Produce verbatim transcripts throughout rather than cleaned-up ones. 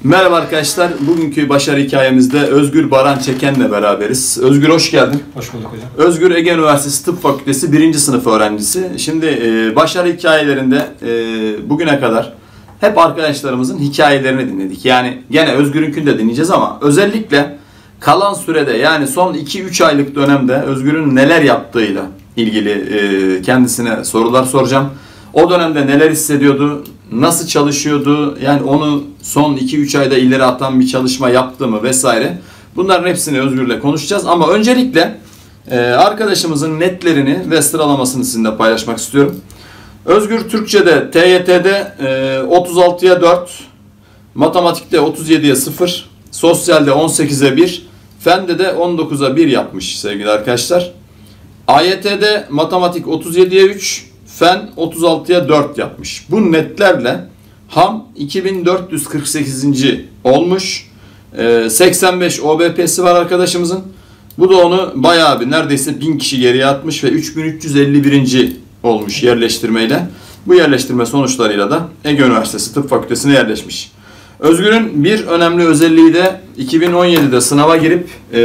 Merhaba arkadaşlar. Bugünkü başarı hikayemizde Özgür Baran Çeken'le beraberiz. Özgür hoş geldin. Hoş bulduk hocam. Özgür Ege Üniversitesi Tıp Fakültesi birinci sınıf öğrencisi. Şimdi e, başarı hikayelerinde e, bugüne kadar hep arkadaşlarımızın hikayelerini dinledik. Yani gene Özgür'ünkünü de dinleyeceğiz ama özellikle kalan sürede yani son iki üç aylık dönemde Özgür'ün neler yaptığıyla ilgili e, kendisine sorular soracağım. O dönemde neler hissediyordu, nasıl çalışıyordu, yani onu son iki üç ayda ileri atan bir çalışma yaptı mı vesaire. Bunların hepsini Özgür'le konuşacağız ama öncelikle e, arkadaşımızın netlerini ve sıralamasını sizinle paylaşmak istiyorum. Özgür Türkçe'de T Y T'de e, otuz altıya dört, matematikte otuz yediye sıfır, sosyalde on sekize bir, fende de on dokuza bir yapmış sevgili arkadaşlar. A Y T'de matematik otuz yediye üç, fen otuz altıya dört yapmış. Bu netlerle Ham iki bin dört yüz kırk sekizinci olmuş. Ee, seksen beş O B P'si var arkadaşımızın. Bu da onu bayağı bir neredeyse bin kişi geriye atmış ve üç bin üç yüz elli birinci olmuş yerleştirmeyle. Bu yerleştirme sonuçlarıyla da Ege Üniversitesi Tıp Fakültesi'ne yerleşmiş. Özgür'ün bir önemli özelliği de iki bin on yedide sınava girip e,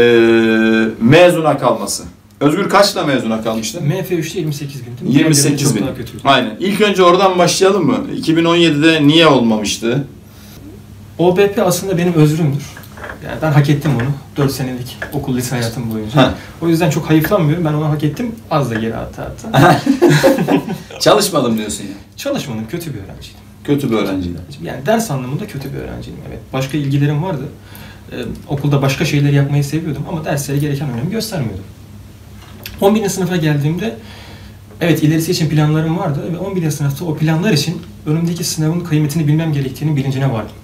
mezuna kalması. Özgür kaçla mezuna kalmıştı? M F üçte yirmi sekiz bin. yirmi sekiz bin. Aynen. İlk önce oradan başlayalım mı? iki bin on yedide niye olmamıştı? O B P aslında benim özrümdür. Yani ben hak ettim onu. dört senelik okul lise hayatım boyunca. Heh. O yüzden çok hayıflanmıyorum. Ben onu hak ettim. Az da geri hatta hatta. Çalışmadım diyorsun ya. Çalışmadım. Kötü bir öğrenciydim. Kötü bir öğrenciydim. Yani ders anlamında kötü bir öğrenciydim. Evet. Başka ilgilerim vardı. Ee, okulda başka şeyleri yapmayı seviyordum ama derslere gereken önemi göstermiyordum. on birinci sınıfa geldiğimde evet ilerisi için planlarım vardı ve on birinci sınıfta o planlar için önümdeki sınavın kıymetini bilmem gerektiğinin bilincine vardım.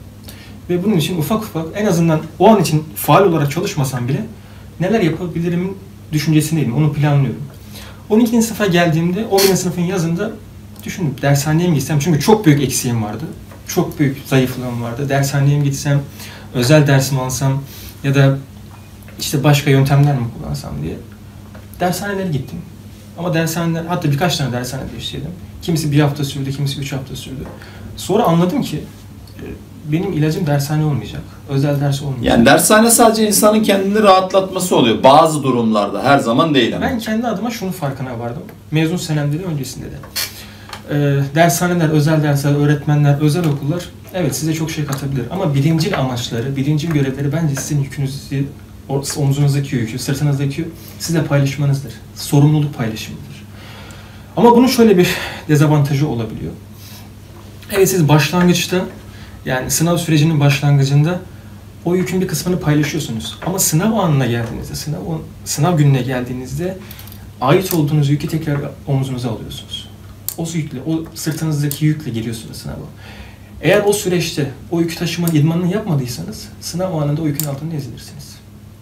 Ve bunun için ufak ufak en azından o an için faal olarak çalışmasam bile neler yapabilirimin düşüncesindeydim, onu planlıyorum. on ikinci sınıfa geldiğimde on birinci sınıfın yazında düşündüm dershaneye mi gitsem çünkü çok büyük eksiğim vardı. Çok büyük zayıflığım vardı. Dershaneye mi gitsem, özel ders mi alsam ya da işte başka yöntemler mi kullansam diye. Dershanelere gittim. Ama dershaneler, hatta birkaç tane dershane değiştirdim. Kimisi bir hafta sürdü, kimisi üç hafta sürdü. Sonra anladım ki benim ilacım dershane olmayacak. Özel ders olmayacak. Yani dershane sadece insanın kendini rahatlatması oluyor. Bazı durumlarda, her zaman değil ama. Ben kendi adıma şunun farkına vardım. Mezun senemde de öncesinde de. Ee, dershaneler, özel dersler, öğretmenler, özel okullar evet size çok şey katabilir. Ama birincil amaçları, birincil görevleri bence sizin yükünüzü, omuzunuzdaki yükü, sırtınızdaki yükü size paylaşmanızdır. Sorumluluk paylaşımıdır. Ama bunun şöyle bir dezavantajı olabiliyor. Evet siz başlangıçta yani sınav sürecinin başlangıcında o yükün bir kısmını paylaşıyorsunuz. Ama sınav anına geldiğinizde, sınav, sınav gününe geldiğinizde ait olduğunuz yükü tekrar omuzunuza alıyorsunuz. O yükle, o sırtınızdaki yükle geliyorsunuz sınava. Eğer o süreçte o yükü taşımanın idmanını yapmadıysanız sınav anında o yükün altında ezilirsiniz.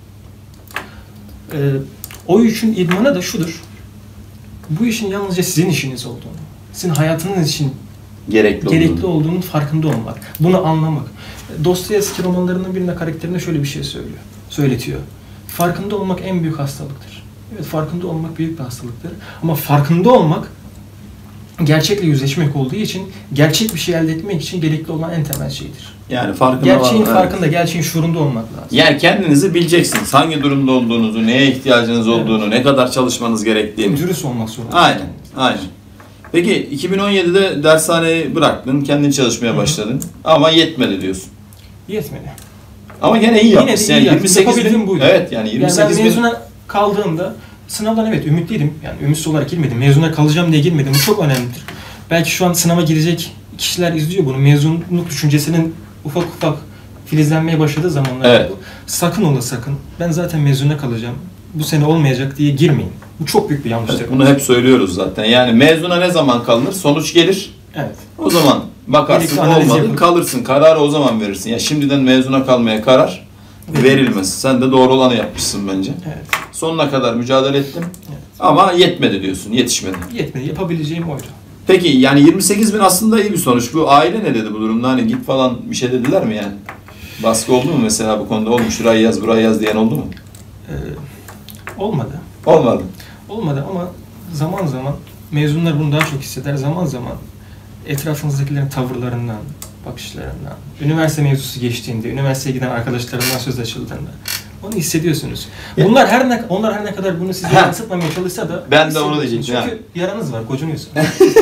Ee, o yükün idmanı da şudur. Bu işin yalnızca sizin işiniz olduğunu, sizin hayatınız için gerekli, gerekli olduğunu. olduğunun farkında olmak, bunu anlamak. Dostoyevski romanlarının birinde karakterine şöyle bir şey söylüyor, söyletiyor. Farkında olmak en büyük hastalıktır. Evet, farkında olmak büyük bir hastalıktır. Ama farkında olmak gerçekle yüzleşmek olduğu için gerçek bir şey elde etmek için gerekli olan en temel şeydir. Yani farkında gerçeğin var, farkında, evet. gerçeğin şuurunda olmak lazım. Yani kendinizi bileceksiniz. Hangi durumda olduğunuzu, neye ihtiyacınız olduğunu, evet. ne kadar çalışmanız gerektiğini. Dürüst olmak zorunda. Aynen, aynen. Peki iki bin on yedide dershaneyi bıraktın, kendin çalışmaya başladın. Hı-hı. Ama yetmedi diyorsun. Yetmedi. Ama gene iyi yapmışsın. Yine de iyi yani yirmi sekiz bin buydu. Evet yani yirmi sekiz yani ben mezuna bin... kaldığımda sınavdan evet ümitliydim. Yani ümitsiz olarak girmedim. Mezuna kalacağım diye girmedim. Bu çok önemlidir. Belki şu an sınava girecek kişiler izliyor bunu. Mezunluk düşüncesinin ufak ufak filizlenmeye başladığı zamanlar evet. bu. Sakın ola sakın. Ben zaten mezuna kalacağım. Bu sene olmayacak diye girmeyin. Bu çok büyük bir yanlıştır. Evet, bunu hep söylüyoruz zaten. Yani mezuna ne zaman kalınır? Sonuç gelir. Evet. O zaman bakarsın olmadı, kalırsın. Kararı o zaman verirsin. Ya şimdiden mezuna kalmaya karar evet. verilmez. Sen de doğru olanı yapmışsın bence. Evet. Sonuna kadar mücadele ettim. Evet. Ama yetmedi diyorsun, yetişmedi. Yetmedi. Yapabileceğim oydu. Peki yani yirmi sekiz bin aslında iyi bir sonuç. Bu aile ne dedi bu durumda? Hani git falan bir şey dediler mi yani? Baskı oldu mu mesela bu konuda? Olmuş, şurayı yaz, burayı yaz diyen oldu mu? Ee, olmadı. Olmadı. Olmadı ama zaman zaman mezunlar bunu daha çok hisseder. Zaman zaman etrafınızdakilerin tavırlarından, bakışlarından, üniversite mevzusu geçtiğinde, üniversiteye giden arkadaşlarından söz açıldığında onu hissediyorsunuz. Bunlar her ne onlar her ne kadar bunu size yansıtmamaya çalışsa da ben de onu diyecektim. Çünkü yani. yaranız var, gocunuyorsunuz.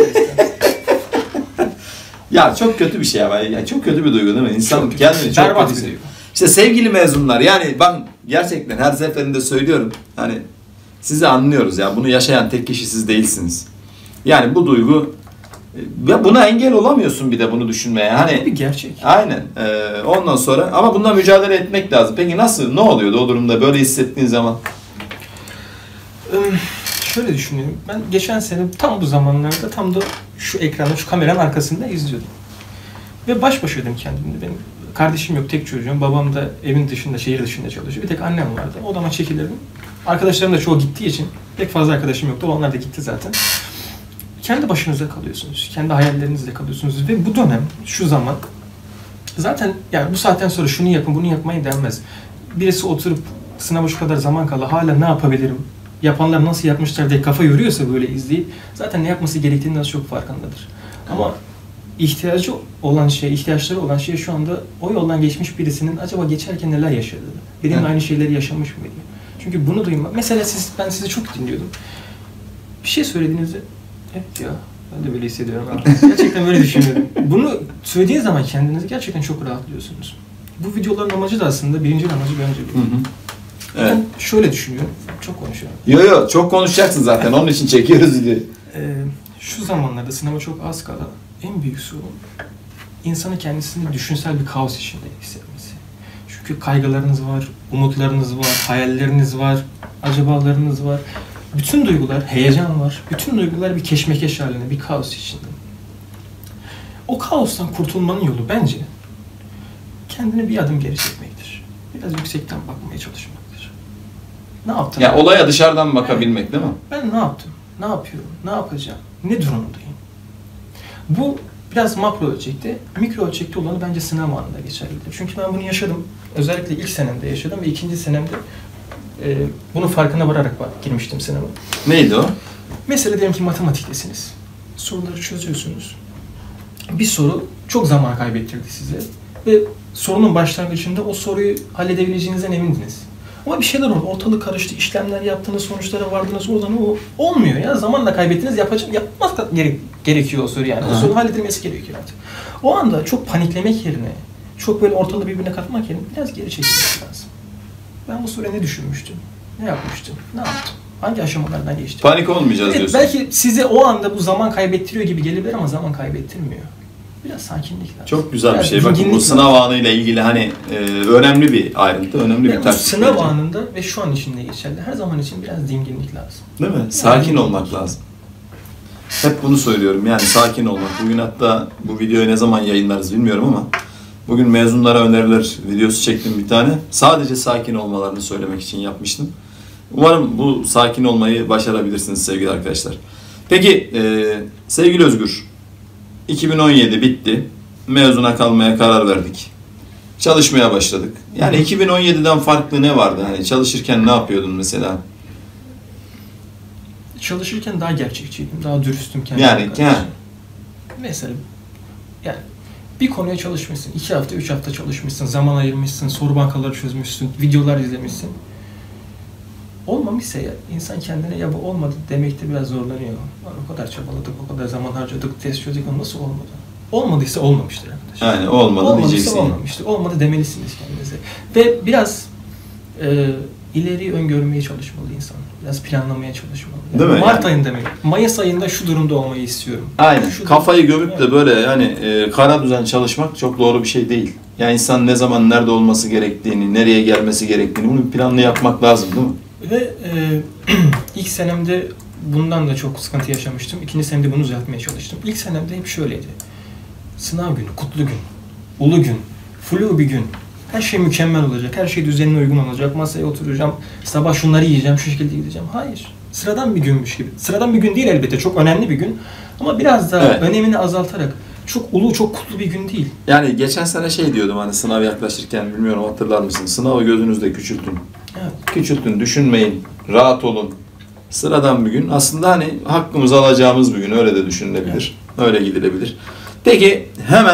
Ya çok kötü bir şey ya. Yani çok kötü bir duygu değil mi? İnsan Çok kendini çok berbat kötü bir duygu. İşte sevgili mezunlar, yani ben gerçekten her seferinde söylüyorum. Hani sizi anlıyoruz ya. Bunu yaşayan tek kişi siz değilsiniz. Yani bu duygu ve buna engel olamıyorsun bir de bunu düşünmeye. Hani bir gerçek. Aynen. Ee, ondan sonra ama bununla mücadele etmek lazım. Peki nasıl? Ne oluyordu o durumda böyle hissettiğin zaman? Şöyle düşünüyorum. Ben geçen sene tam bu zamanlarda tam da şu ekranda, şu kameranın arkasında izliyordum. Ve baş başaydım kendimle. Benim kardeşim yok, tek çocuğum. Babam da evin dışında, şehir dışında çalışıyor. Bir tek annem vardı. Odama çekilirdim. Arkadaşlarım da çoğu gittiği için pek fazla arkadaşım yoktu. Onlar da gitti zaten. Kendi başınıza kalıyorsunuz. Kendi hayallerinizle kalıyorsunuz. Ve bu dönem, şu zaman zaten yani bu saatten sonra şunu yapın, bunu yapmayı denmez. Birisi oturup sınava şu kadar zaman kala hala ne yapabilirim? Yapanlar nasıl yapmışlar diye kafa yoruyorsa böyle izleyip zaten ne yapması gerektiğini az çok farkındadır. Ama ihtiyacı olan şey, ihtiyaçları olan şey şu anda o yoldan geçmiş birisinin acaba geçerken neler yaşadığı, benimle aynı şeyleri yaşamış mıydı? Çünkü bunu duymak, mesela siz, ben sizi çok dinliyordum. Bir şey söylediğinizde, evet ya, ben de böyle hissediyorum abi. Gerçekten böyle düşünüyorum. Bunu söylediğiniz zaman kendinizi gerçekten çok rahatlıyorsunuz. Bu videoların amacı da aslında, birinci amacı bence bu. Evet. Ben şöyle düşünüyorum, çok konuşuyorum. Yo yo, çok konuşacaksın zaten, onun için çekiyoruz videoyu. Ee, şu zamanlarda sınava çok az kala en büyük sorun insanı kendisini düşünsel bir kaos içinde hissetmesi. Çünkü kaygılarınız var, umutlarınız var, hayalleriniz var, acabalarınız var. Bütün duygular, heyecan var. Bütün duygular bir keşmekeş halinde, bir kaos içinde. O kaostan kurtulmanın yolu bence kendini bir adım geri çekmektir. Biraz yüksekten bakmaya çalışmaktır. Ne yaptım? Ya olaya dışarıdan bakabilmek evet. Değil mi? Ben ne yaptım? Ne yapıyorum? Ne yapacağım? Ne durumdayım? Bu biraz makro ölçekte, mikro ölçekte olanı bence sınav anında geçerlidir. Çünkü ben bunu yaşadım. Özellikle ilk senemde yaşadım ve ikinci senemde e, bunun farkına vararak bak, girmiştim sınava. Neydi o? Mesela diyelim ki matematiktesiniz. Soruları çözüyorsunuz. Bir soru çok zaman kaybettirdi size ve sorunun başlangıcında o soruyu halledebileceğinizden emindiniz. Ama bir şeyler oldu. Ortalık karıştı, işlemler yaptınız, sonuçlara vardınız. O zaman o olmuyor ya. Zamanla kaybettiniz, yapacak, yapmak da gerek, gerekiyor o soru yani. O soru halledilmesi gerekiyor artık. O anda çok paniklemek yerine, çok böyle ortalığı birbirine katmak yerine biraz geri çekilmesi lazım. Ben bu soruya ne düşünmüştüm? Ne yapmıştım? Ne yaptım? Hangi aşamalardan geçtim? Panik olmayacağız evet, diyorsun. Belki size o anda bu zaman kaybettiriyor gibi gelebilir ama zaman kaybettirmiyor. Biraz sakinlik lazım. Çok güzel biraz bir şey. Bakın bu sınav anıyla ilgili hani e, önemli bir ayrıntı, önemli yani bir tartışma. Sınav bence. Anında ve şu an içinde geçerli. Her zaman için biraz dinginlik lazım. Değil mi? Sakin yani, olmak lazım. Hep bunu söylüyorum yani sakin olmak. Bugün hatta bu videoyu ne zaman yayınlarız bilmiyorum ama bugün mezunlara öneriler videosu çektim bir tane. Sadece sakin olmalarını söylemek için yapmıştım. Umarım bu sakin olmayı başarabilirsiniz sevgili arkadaşlar. Peki e, sevgili Özgür, iki bin on yedi bitti. Mezuna kalmaya karar verdik. Çalışmaya başladık. Yani iki bin on yediden farklı ne vardı? Hani çalışırken ne yapıyordun mesela? Çalışırken daha gerçekçiydim, daha dürüstüm kendime. Yani, yani. Mesela yani bir konuya çalışmışsın, iki hafta, üç hafta çalışmışsın, zaman ayırmışsın, soru bankaları çözmüşsün, videolar izlemişsin. Olmamışsa ya, insan kendine ya bu olmadı demekte biraz zorlanıyor. O kadar çabaladık, o kadar zaman harcadık, test çözdük ama nasıl olmadı? Olmadıysa olmamıştır arkadaşlar. Yani olmadı Olmadıysa diyeceksin. Olmamıştır. Olmadı demelisiniz kendinize. Ve biraz e, ileri öngörmeye çalışmalı insan. Biraz planlamaya çalışmalı. Yani değil mi? Mart yani. ayında mı? Mayıs ayında şu durumda olmayı istiyorum. Aynen. Şu Kafayı durumda, gömüp de böyle yani e, kara düzen çalışmak çok doğru bir şey değil. Yani insan ne zaman nerede olması gerektiğini, nereye gelmesi gerektiğini bunun planını yapmak lazım değil mi? Ve e, ilk senemde bundan da çok sıkıntı yaşamıştım. İkinci senemde bunu düzeltmeye çalıştım. İlk senemde hep şöyleydi. Sınav günü, kutlu gün, ulu gün, flu bir gün. Her şey mükemmel olacak, her şey düzenine uygun olacak. Masaya oturacağım, sabah şunları yiyeceğim, şu şekilde gideceğim. Hayır. Sıradan bir günmüş gibi. Sıradan bir gün değil elbette, çok önemli bir gün. Ama biraz daha evet. önemini azaltarak, çok ulu, çok kutlu bir gün değil. Yani geçen sene şey diyordum hani sınav yaklaşırken, bilmiyorum hatırlar mısın? Sınavı gözünüzde küçültün. Evet. Küçültün, düşünmeyin, rahat olun. Sıradan bir gün. Aslında hani hakkımızı alacağımız bir gün, öyle de düşünülebilir. Evet. Öyle gidilebilir. Peki hemen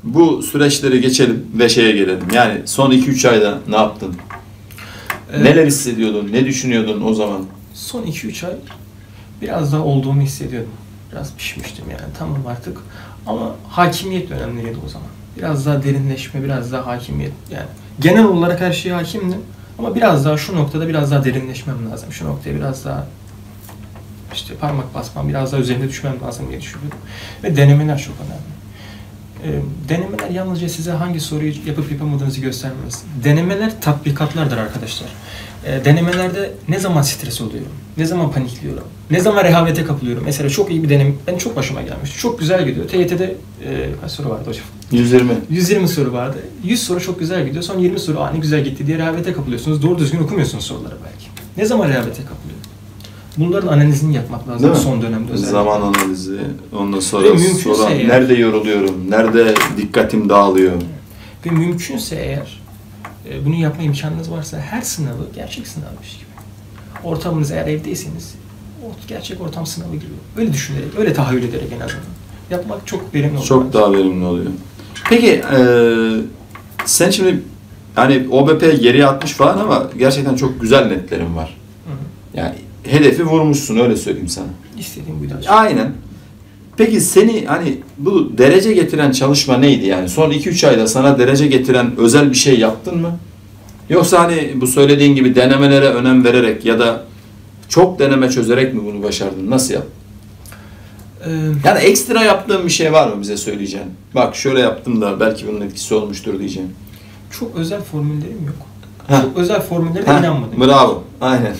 bu süreçleri geçelim ve şeye gelelim. Yani son iki üç ayda ne yaptın? Ee, Neler hissediyordun? Ne düşünüyordun o zaman? Son iki üç ay biraz daha olduğumu hissediyordum. Biraz pişmiştim yani, tamam artık. Ama hakimiyet önemliydi o zaman. Biraz daha derinleşme, biraz daha hakimiyet. Yani genel olarak her şeye hakimdim. Ama biraz daha şu noktada biraz daha derinleşmem lazım. Şu noktaya biraz daha işte parmak basmam, biraz daha üzerine düşmem lazım diye düşünüyordum. Ve denemeler çok önemli. Ee, denemeler yalnızca size hangi soruyu yapıp yapamadığınızı göstermez. Denemeler tatbikatlardır arkadaşlar. Ee, denemelerde ne zaman stres oluyorum, ne zaman panikliyorum, ne zaman rehavete kapılıyorum. Mesela çok iyi bir deneme, benim çok başıma gelmişti. Çok güzel gidiyor. T Y T'de e, kaç soru vardı hocam? yüz yirmi. yüz yirmi soru vardı. yüz soru çok güzel gidiyor. Son yirmi soru aa ne güzel gitti diye rehavete kapılıyorsunuz. Doğru düzgün okumuyorsunuz soruları belki. Ne zaman rehavete kapılıyor? Bunların analizini yapmak lazım son dönemde özellikle. Zaman analizi, ondan sonra, Ve mümkünse sonra eğer- nerede yoruluyorum, nerede dikkatim dağılıyor. Ve mümkünse eğer e, bunu yapma imkanınız varsa her sınavı gerçek sınavmış gibi. Ortamınız eğer evdeyseniz o gerçek ortam sınavı gibi. Öyle düşünerek, öyle tahayyül ederek en azından. Yapmak çok verimli oluyor. Çok daha verimli oluyor. Peki eee, sen şimdi hani O B P geriye atmış falan ama gerçekten çok güzel netlerin var. Hı hı. Yani hedefi vurmuşsun, öyle söyleyeyim sana. İstediğim buydu. Aynen. Peki seni hani bu derece getiren çalışma neydi yani? Son iki üç ayda sana derece getiren özel bir şey yaptın mı? Yoksa hani bu söylediğin gibi denemelere önem vererek ya da çok deneme çözerek mi bunu başardın? Nasıl yaptın? Ee, Yani ekstra yaptığın bir şey var mı bize söyleyeceğin? Bak şöyle yaptım da belki bunun etkisi olmuştur diyeceğim. çok özel formüllerim yok. Heh. Çok özel formüllere de Heh, inanmadım. bravo. Aynen.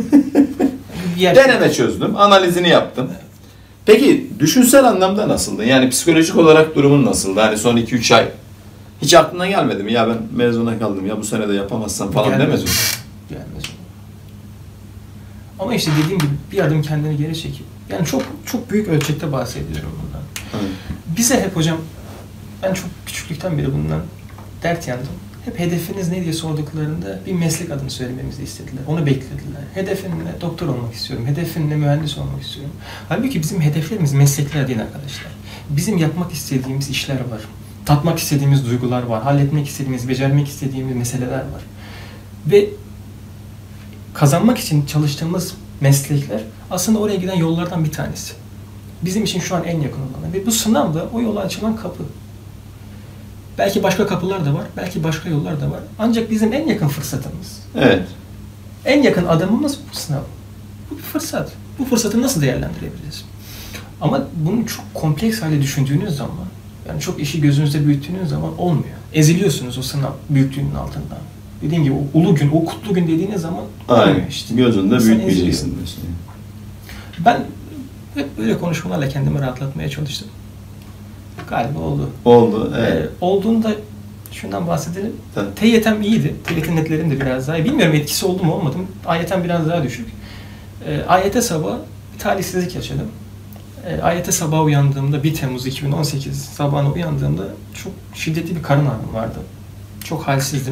Bir yer- Deneme çözdüm, analizini yaptım. Peki düşünsel anlamda nasıldı? Yani psikolojik olarak durumun nasıldı? Hani son iki üç ay hiç aklına gelmedi mi? Ya ben mezuna kaldım, ya bu sene de yapamazsam falan Gelmez. demez mi? Gelmez. Ama işte dediğim gibi bir adım kendini geri çekip, yani çok çok büyük ölçekte bahsediyorum bundan. Evet. Bize hep hocam, ben çok küçüklükten beri bundan dert yandım. Hep hedefiniz ne diye sorduklarında bir meslek adını söylememizi istediler. Onu beklediler. Hedefin ne? Doktor olmak istiyorum. Hedefin ne? Mühendis olmak istiyorum. Halbuki bizim hedeflerimiz meslekler değil arkadaşlar. Bizim yapmak istediğimiz işler var. Tatmak istediğimiz duygular var. Halletmek istediğimiz, becermek istediğimiz meseleler var. Ve kazanmak için çalıştığımız meslekler aslında oraya giden yollardan bir tanesi. Bizim için şu an en yakın olanı. Ve bu sınav da o yola açılan kapı. Belki başka kapılar da var, belki başka yollar da var. Ancak bizim en yakın fırsatımız, Evet. en yakın adımımız bu sınav. Bu bir fırsat. Bu fırsatı nasıl değerlendirebiliriz? Ama bunu çok kompleks hale düşündüğünüz zaman, yani çok işi gözünüzde büyüttüğünüz zaman olmuyor. Eziliyorsunuz o sınav büyüklüğünün altından. Dediğim gibi o ulu gün, o kutlu gün dediğiniz zaman olmuyor Aynen. işte. Gözünde İnsan büyütmeyeceksin eziliyor. diyorsun. Ben hep böyle konuşmalarla kendimi rahatlatmaya çalıştım. Galiba oldu. Oldu. Evet. Ee, olduğunda şundan bahsedelim. Tabii. T Y T'm iyiydi. T Y T netlerim de biraz daha iyi. Bilmiyorum etkisi oldu mu olmadı mı? A Y T'm biraz daha düşük. Ee, A Y T sabahı bir talihsizlik yaşadım. Ee, A Y T sabahı uyandığımda bir Temmuz iki bin on sekiz sabahına uyandığımda çok şiddetli bir karın ağrım vardı. Çok halsizdim.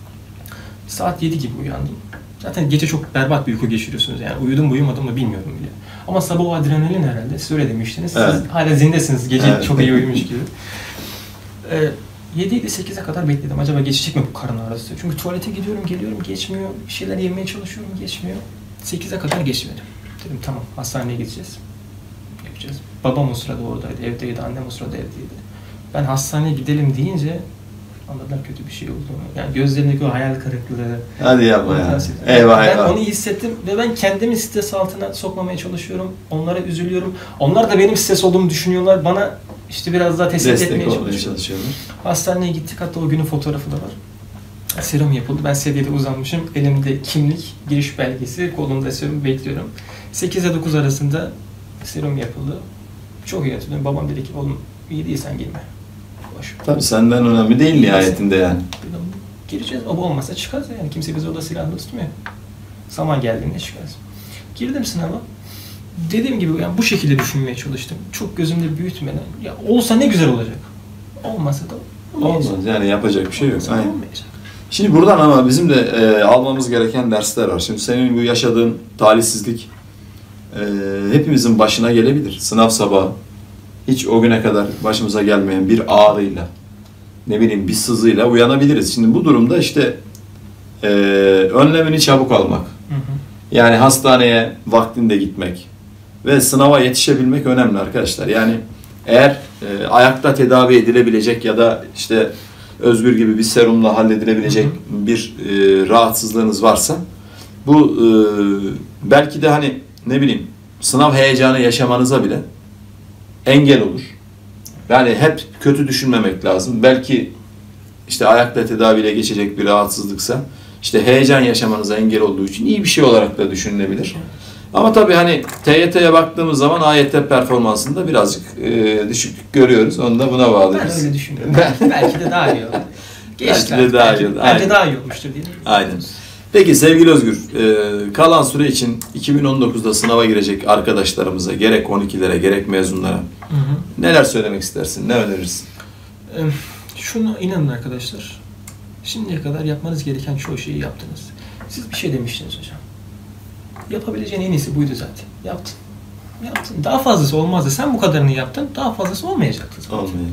Saat yedi gibi uyandım. Zaten gece çok berbat bir uyku geçiriyorsunuz yani. Uyudum mu uyumadım mı bilmiyorum bile. Ama sabah o adrenalin herhalde. Siz öyle demiştiniz. Siz Evet. hala zindesiniz. Gece Evet. çok iyi uyumuş gibi. Ee, yedi ile sekize kadar bekledim. Acaba geçecek mi bu karın ağrısı? Çünkü tuvalete gidiyorum, geliyorum, geçmiyor. Bir şeyler yemeye çalışıyorum, geçmiyor. sekize kadar geçmedi. Dedim tamam, hastaneye gideceğiz. Yapacağız. Babam o sırada oradaydı, evdeydi. Annem o sırada evdeydi. Ben hastaneye gidelim deyince anladılar kötü bir şey olduğunu. Yani gözlerindeki o hayal kırıklığı. Hadi yapma ya. Eyvah Eyvah ben eyvah. onu hissettim ve ben kendimi stres altına sokmamaya çalışıyorum. Onlara üzülüyorum. Onlar da benim stres olduğumu düşünüyorlar. Bana işte biraz daha teselli etmeye Destek olmaya çalışıyorlar. çalışıyorlar. Hastaneye gittik, hatta o günün fotoğrafı da var. Serum yapıldı. Ben sedyede uzanmışım. Elimde kimlik, giriş belgesi, kolumda serum bekliyorum. sekiz ile dokuz arasında serum yapıldı. Çok iyi hatırlıyorum. Babam dedi ki oğlum iyi değilsen girme. Boş. Tabii senden önemli değil nihayetinde yani. Dedim, gireceğiz. O olmasa çıkarız yani. Kimse bizi orada silahla tutmuyor. Zaman geldiğinde çıkarız. Girdim sınava. Dediğim gibi yani bu şekilde düşünmeye çalıştım. Çok gözümde büyütmeden. Ya olsa ne güzel olacak. Olmasa da olmayacak. Olmaz yani, yapacak bir şey yok. Olmasa da Aynen. olmayacak. Şimdi buradan ama bizim de e, almamız gereken dersler var. Şimdi senin bu yaşadığın talihsizlik e, hepimizin başına gelebilir. Sınav sabahı hiç o güne kadar başımıza gelmeyen bir ağrıyla ne bileyim bir sızıyla uyanabiliriz. Şimdi bu durumda işte e, önlemini çabuk almak. Hı hı. Yani hastaneye vaktinde gitmek ve sınava yetişebilmek önemli arkadaşlar. Yani eğer e, ayakta tedavi edilebilecek ya da işte Özgür gibi bir serumla halledilebilecek hı hı. bir e, rahatsızlığınız varsa bu e, belki de hani ne bileyim sınav heyecanı yaşamanıza bile engel olur. Yani hep kötü düşünmemek lazım. Belki işte ayakta tedaviyle geçecek bir rahatsızlıksa işte heyecan yaşamanıza engel olduğu için iyi bir şey olarak da düşünülebilir. Ama tabii hani T Y T'ye baktığımız zaman A Y T performansında birazcık e, düşüklük görüyoruz. Onu da buna bağlıyoruz. Ben öyle düşünüyorum. belki, belki de daha iyi oldu. Geçti belki de daha iyi oldu. Bence Aynen. daha iyi olmuştur diye. Aynen. Peki sevgili Özgür, e, kalan süre için iki bin on dokuzda sınava girecek arkadaşlarımıza, gerek on ikilere gerek mezunlara hı hı. neler söylemek istersin, ne önerirsin? E, şunu inanın arkadaşlar, şimdiye kadar yapmanız gereken çoğu şeyi yaptınız. Siz bir şey demiştiniz hocam. Yapabileceğin en iyisi buydu zaten. Yaptın. Yaptın. Daha fazlası olmazdı. Sen bu kadarını yaptın, daha fazlası olmayacaktı zaten. Olmayacak.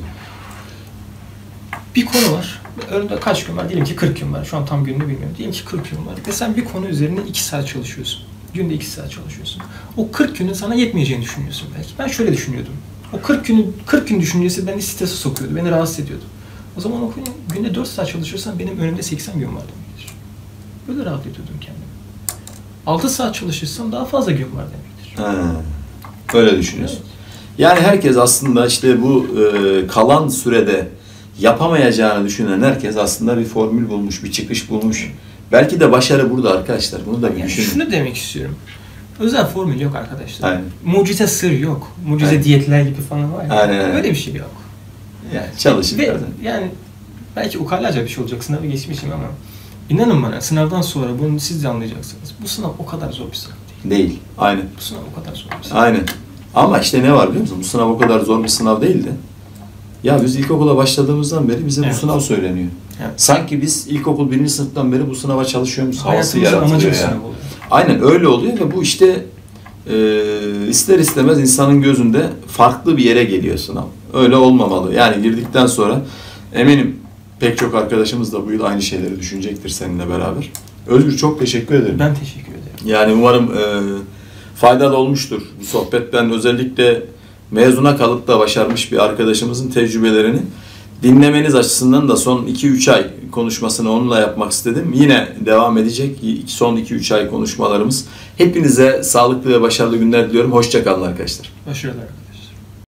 Bir konu var. Önünde kaç gün var? Diyelim ki kırk gün var. Şu an tam gününü bilmiyorum. Diyelim ki kırk gün var. Ve sen bir konu üzerine iki saat çalışıyorsun. Günde iki saat çalışıyorsun. O kırk günün sana yetmeyeceğini düşünüyorsun belki. Ben şöyle düşünüyordum. O kırk günün kırk gün düşüncesi beni strese sokuyordu. Beni rahatsız ediyordu. O zaman o günde dört saat çalışırsan benim önümde seksen gün var demektir. Böyle rahat ediyordum kendimi. altı saat çalışırsam daha fazla gün var demektir. Ha, öyle düşünüyorsun. Evet. Yani herkes aslında işte bu e, kalan sürede yapamayacağını düşünen herkes aslında bir formül bulmuş, bir çıkış bulmuş. Belki de başarı burada arkadaşlar. Bunu da bir yani düşünün. Şunu demek istiyorum. Özel formül yok arkadaşlar. Aynen. Mucize sır yok. Mucize Aynen. diyetler gibi falan var ya. Aynen. Öyle bir şey yok. Yani çalışın. Ve, yani belki ukalaca bir şey olacak. Sınavı geçmişim ama inanın bana sınavdan sonra bunu siz de anlayacaksınız. Bu sınav o kadar zor bir sınav değil. Değil. Aynen. Bu sınav o kadar zor bir sınav. Aynen. Ama işte ne var biliyor musun? Bu sınav o kadar zor bir sınav değildi. Ya biz ilkokula başladığımızdan beri bize evet. bu sınav söyleniyor. Evet. Sanki biz ilkokul birinci sınıftan beri bu sınava çalışıyoruz. Havası yaratılıyor yani. Aynen öyle oluyor ve bu işte e, ister istemez insanın gözünde farklı bir yere geliyor sınav. Öyle olmamalı. Yani girdikten sonra eminim pek çok arkadaşımız da bu yıl aynı şeyleri düşünecektir seninle beraber. Özgür çok teşekkür ederim. Ben teşekkür ederim. Yani umarım e, faydalı olmuştur bu sohbet. Ben özellikle mezuna kalıp da başarmış bir arkadaşımızın tecrübelerini dinlemeniz açısından da son iki üç ay konuşmasını onunla yapmak istedim. Yine devam edecek son iki üç ay konuşmalarımız. Hepinize sağlıklı ve başarılı günler diliyorum. Hoşça kalın arkadaşlar. Başarılar.